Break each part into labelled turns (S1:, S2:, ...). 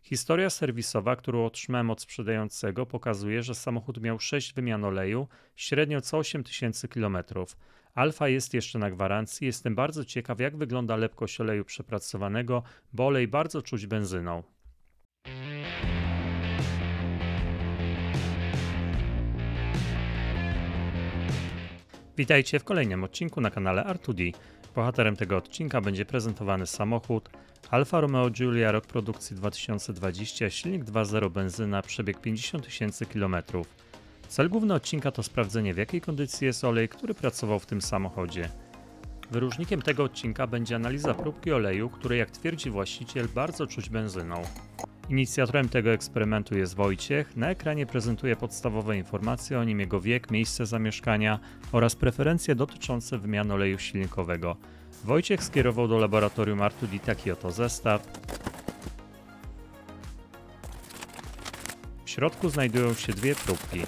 S1: Historia serwisowa, którą otrzymałem od sprzedającego, pokazuje, że samochód miał 6 wymian oleju, średnio co 8000 km. Alfa jest jeszcze na gwarancji. Jestem bardzo ciekaw, jak wygląda lepkość oleju przepracowanego, bo olej bardzo czuć benzyną. Witajcie w kolejnym odcinku na kanale R2D. Bohaterem tego odcinka będzie prezentowany samochód Alfa Romeo Giulia, rok produkcji 2020, silnik 2.0 benzyna, przebieg 50 000 km. Cel główny odcinka to sprawdzenie, w jakiej kondycji jest olej, który pracował w tym samochodzie. Wyróżnikiem tego odcinka będzie analiza próbki oleju, której, jak twierdzi właściciel, bardzo czuć benzyną. Inicjatorem tego eksperymentu jest Wojciech. Na ekranie prezentuje podstawowe informacje o nim, jego wiek, miejsce zamieszkania oraz preferencje dotyczące wymiany oleju silnikowego. Wojciech skierował do laboratorium R2D taki oto zestaw. W środku znajdują się dwie próbki.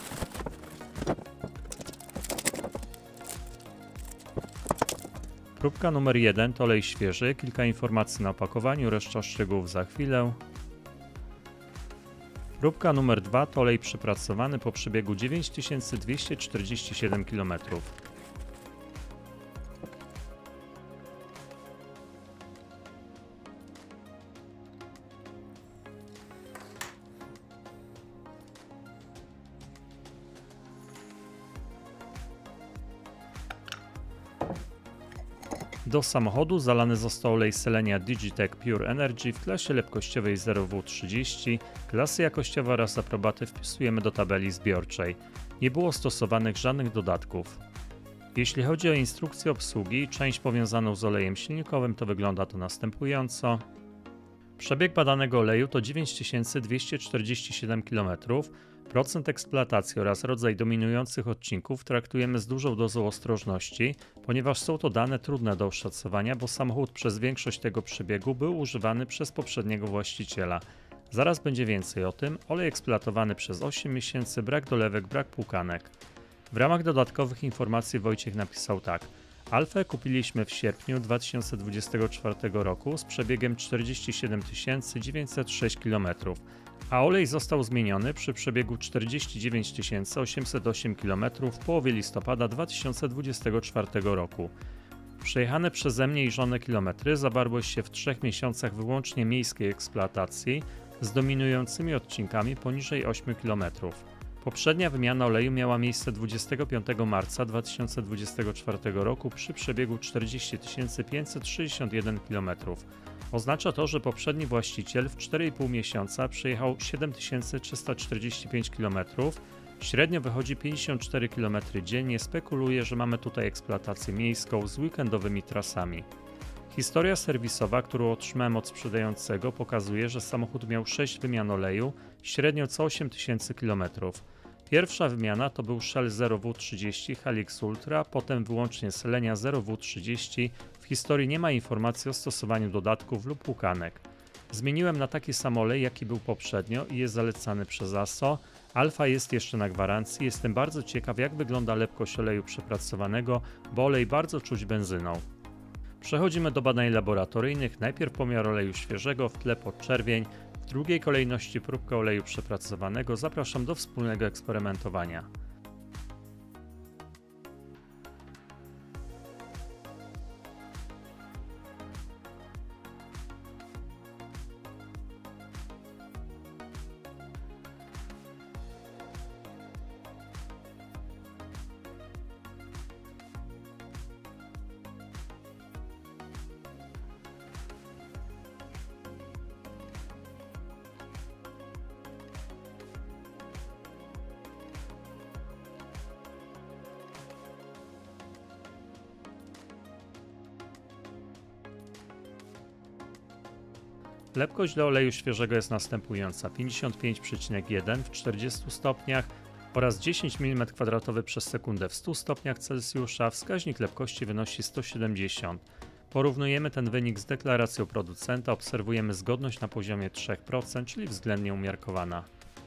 S1: Próbka numer 1 to olej świeży, kilka informacji na opakowaniu, reszta szczegółów za chwilę. Próbka numer 2 to olej przepracowany po przebiegu 9247 km. Do samochodu zalany został olej Selenia Digitec Pure Energy w klasie lepkościowej 0W30. Klasy jakościowe oraz aprobaty wpisujemy do tabeli zbiorczej. Nie było stosowanych żadnych dodatków. Jeśli chodzi o instrukcję obsługi, część powiązaną z olejem silnikowym, to wygląda to następująco. Przebieg badanego oleju to 9247 km. Procent eksploatacji oraz rodzaj dominujących odcinków traktujemy z dużą dozą ostrożności, ponieważ są to dane trudne do oszacowania, bo samochód przez większość tego przebiegu był używany przez poprzedniego właściciela. Zaraz będzie więcej o tym. Olej eksploatowany przez 8 miesięcy, brak dolewek, brak płukanek. W ramach dodatkowych informacji Wojciech napisał tak. Alfę kupiliśmy w sierpniu 2024 roku z przebiegiem 47 906 km, a olej został zmieniony przy przebiegu 49 808 km w połowie listopada 2024 roku. Przejechane przeze mnie i żonę kilometry zawarły się w 3 miesiącach wyłącznie miejskiej eksploatacji z dominującymi odcinkami poniżej 8 km. Poprzednia wymiana oleju miała miejsce 25 marca 2024 roku przy przebiegu 40 561 km. Oznacza to, że poprzedni właściciel w 4,5 miesiąca przejechał 7345 km, średnio wychodzi 54 km dziennie. Spekuluje, że mamy tutaj eksploatację miejską z weekendowymi trasami. Historia serwisowa, którą otrzymałem od sprzedającego, pokazuje, że samochód miał 6 wymian oleju, średnio co 8000 km. Pierwsza wymiana to był Shell 0W30 Helix Ultra, potem wyłącznie Selenia 0W30. W historii nie ma informacji o stosowaniu dodatków lub płukanek. Zmieniłem na taki sam olej, jaki był poprzednio i jest zalecany przez ASO. Alfa jest jeszcze na gwarancji. Jestem bardzo ciekaw, jak wygląda lepkość oleju przepracowanego, bo olej bardzo czuć benzyną. Przechodzimy do badań laboratoryjnych. Najpierw pomiar oleju świeżego, w tle podczerwień, w drugiej kolejności próbka oleju przepracowanego. Zapraszam do wspólnego eksperymentowania. Lepkość do oleju świeżego jest następująca: 55,1 w 40 stopniach oraz 10 mm² przez sekundę w 100 stopniach Celsjusza. Wskaźnik lepkości wynosi 170. Porównujemy ten wynik z deklaracją producenta, obserwujemy zgodność na poziomie 3%, czyli względnie umiarkowana.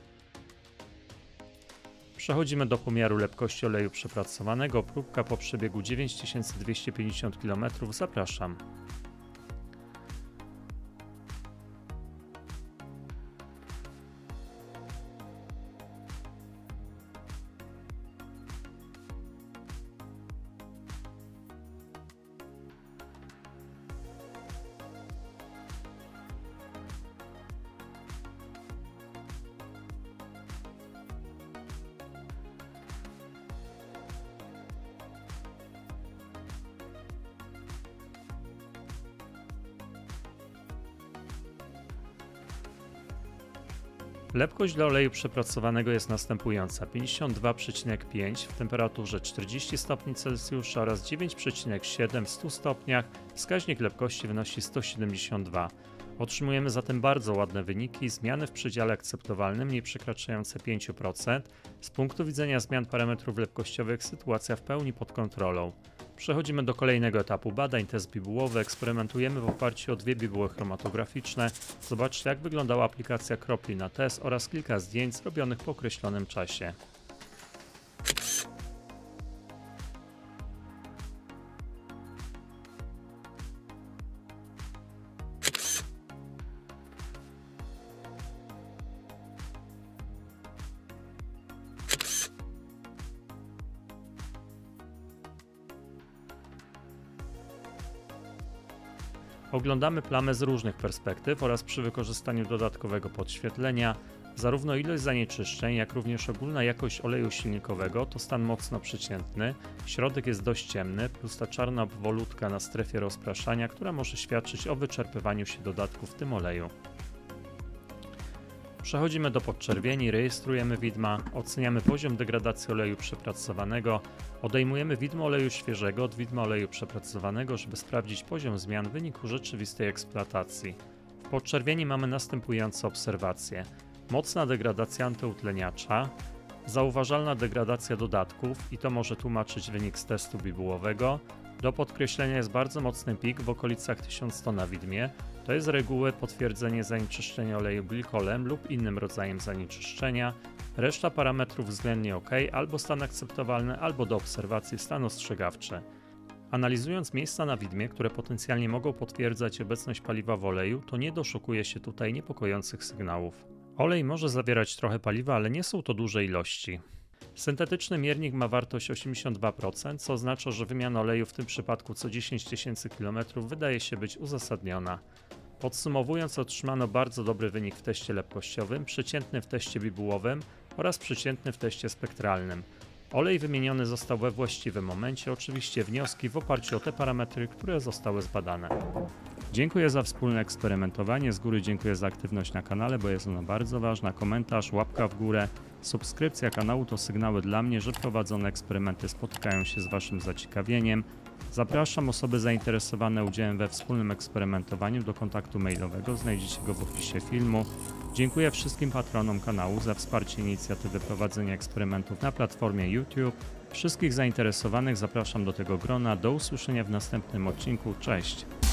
S1: Przechodzimy do pomiaru lepkości oleju przepracowanego. Próbka po przebiegu 9250 km. Zapraszam. Lepkość dla oleju przepracowanego jest następująca: 52,5 w temperaturze 40 stopni Celsjusza oraz 9,7 w 100 stopniach. Wskaźnik lepkości wynosi 172. Otrzymujemy zatem bardzo ładne wyniki, zmiany w przedziale akceptowalnym nie przekraczające 5%. Z punktu widzenia zmian parametrów lepkościowych sytuacja w pełni pod kontrolą. Przechodzimy do kolejnego etapu badań, test bibułowy. Eksperymentujemy w oparciu o 2 bibuły chromatograficzne. Zobaczcie, jak wyglądała aplikacja kropli na test oraz kilka zdjęć zrobionych po określonym czasie. Oglądamy plamę z różnych perspektyw oraz przy wykorzystaniu dodatkowego podświetlenia. Zarówno ilość zanieczyszczeń, jak również ogólna jakość oleju silnikowego to stan mocno przeciętny, środek jest dość ciemny, plus ta czarna obwolutka na strefie rozpraszania, która może świadczyć o wyczerpywaniu się dodatków w tym oleju. Przechodzimy do podczerwieni, rejestrujemy widma, oceniamy poziom degradacji oleju przepracowanego, odejmujemy widmo oleju świeżego od widma oleju przepracowanego, żeby sprawdzić poziom zmian w wyniku rzeczywistej eksploatacji. W podczerwieni mamy następujące obserwacje: mocna degradacja antyutleniacza, zauważalna degradacja dodatków i to może tłumaczyć wynik z testu bibułowego. Do podkreślenia jest bardzo mocny pik w okolicach 1100 na widmie. To jest z reguły potwierdzenie zanieczyszczenia oleju glikolem lub innym rodzajem zanieczyszczenia. Reszta parametrów względnie ok, albo stan akceptowalny, albo do obserwacji stan ostrzegawczy. Analizując miejsca na widmie, które potencjalnie mogą potwierdzać obecność paliwa w oleju, to nie doszukuje się tutaj niepokojących sygnałów. Olej może zawierać trochę paliwa, ale nie są to duże ilości. Syntetyczny miernik ma wartość 82%, co oznacza, że wymiana oleju w tym przypadku co 10 000 km wydaje się być uzasadniona. Podsumowując, otrzymano bardzo dobry wynik w teście lepkościowym, przeciętny w teście bibułowym oraz przeciętny w teście spektralnym. Olej wymieniony został we właściwym momencie, oczywiście wnioski w oparciu o te parametry, które zostały zbadane. Dziękuję za wspólne eksperymentowanie, z góry dziękuję za aktywność na kanale, bo jest ona bardzo ważna. Komentarz, łapka w górę, subskrypcja kanału to sygnały dla mnie, że prowadzone eksperymenty spotykają się z Waszym zaciekawieniem. Zapraszam osoby zainteresowane udziałem we wspólnym eksperymentowaniu do kontaktu mailowego, znajdziecie go w opisie filmu. Dziękuję wszystkim patronom kanału za wsparcie inicjatywy prowadzenia eksperymentów na platformie YouTube. Wszystkich zainteresowanych zapraszam do tego grona. Do usłyszenia w następnym odcinku. Cześć!